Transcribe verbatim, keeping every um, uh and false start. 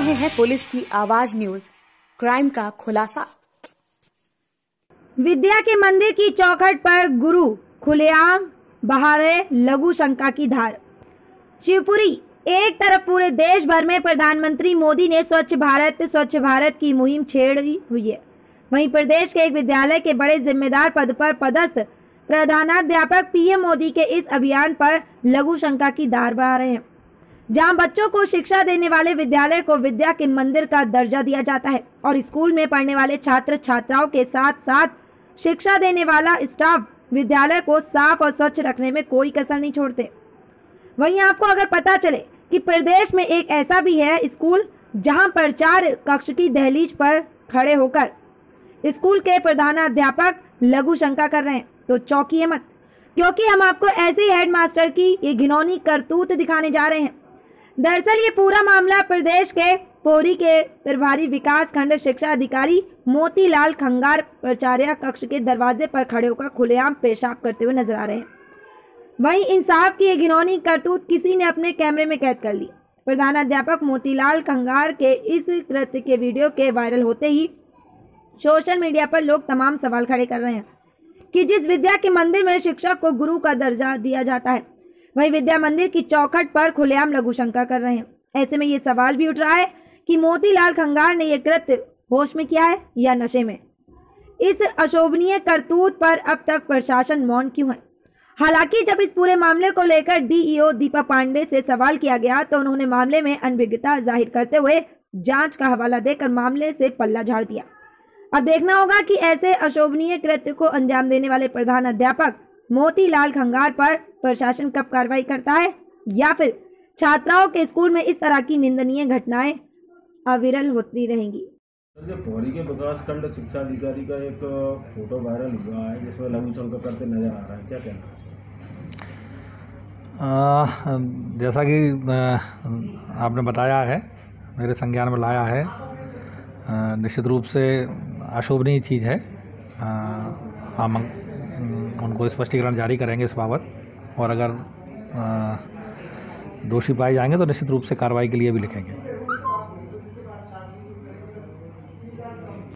रहे हैं पुलिस की आवाज न्यूज, क्राइम का खुलासा। विद्या के मंदिर की चौखट पर गुरु खुलेआम बहा रहे लघु शंका की धार। शिवपुरी। एक तरफ पूरे देश भर में प्रधानमंत्री मोदी ने स्वच्छ भारत स्वच्छ भारत की मुहिम छेड़ी हुई है, वहीं प्रदेश के एक विद्यालय के बड़े जिम्मेदार पद पर पदस्थ प्रधानाध्यापक पीएम मोदी के इस अभियान पर लघु शंका की धार बहा रहे हैं। जहां बच्चों को शिक्षा देने वाले विद्यालय को विद्या के मंदिर का दर्जा दिया जाता है और स्कूल में पढ़ने वाले छात्र छात्राओं के साथ साथ शिक्षा देने वाला स्टाफ विद्यालय को साफ और स्वच्छ रखने में कोई कसर नहीं छोड़ते। वहीं आपको अगर पता चले कि प्रदेश में एक ऐसा भी है स्कूल जहां प्राचार्य कक्ष की दहलीज पर खड़े होकर स्कूल के प्रधानाध्यापक लघु शंका कर रहे हैं, तो चौंकिए मत, क्योंकि हम आपको ऐसे ही हेडमास्टर की ये घिनौनी करतूत दिखाने जा रहे हैं। दरअसल ये पूरा मामला प्रदेश के पोरी के प्रभारी विकास खंड शिक्षा अधिकारी मोतीलाल खंगार प्राचार्य कक्ष के दरवाजे पर खड़े होकर खुलेआम पेशाब करते हुए नजर आ रहे हैं। वहीं इंसाफ की ये घिनौनी करतूत किसी ने अपने कैमरे में कैद कर ली। प्रधानाध्यापक मोतीलाल खंगार के इस कृत्य के वीडियो के वायरल होते ही सोशल मीडिया पर लोग तमाम सवाल खड़े कर रहे हैं कि जिस विद्या के मंदिर में शिक्षक को गुरु का दर्जा दिया जाता है, वही विद्या मंदिर की चौखट पर खुलेआम लघु शंका कर रहे हैं। ऐसे में ये सवाल भी उठ रहा है कि मोतीलाल खंगार ने यह कृत्य होश में किया है या नशे में। इस अशोभनीय करतूत पर अब तक प्रशासन मौन क्यों है? हालांकि जब इस पूरे मामले को लेकर डीईओ दीपा पांडे से सवाल किया गया तो उन्होंने मामले में अनभिज्ञता जाहिर करते हुए जांच का हवाला देकर मामले से पल्ला झाड़ दिया। अब देखना होगा कि ऐसे अशोभनीय कृत्य को अंजाम देने वाले प्रधान अध्यापक मोतीलाल खंगार पर प्रशासन कब कार्रवाई करता है या फिर छात्राओं के स्कूल में इस तरह की निंदनीय घटनाएं अविरल होती रहेंगी। पौड़ी के विकास खंड शिक्षा अधिकारी का एक फोटो वायरल हुआ है जिसमें लघु शंका करते नजर आ रहा है, क्या कहना है? आ, जैसा कि आपने बताया है, मेरे संज्ञान में लाया है, निश्चित रूप से अशोभनीय चीज़ है। आ, हम उनको स्पष्टीकरण जारी करेंगे इस बाबत, और अगर आ, दोषी पाए जाएंगे तो निश्चित रूप से कार्रवाई के लिए भी लिखेंगे।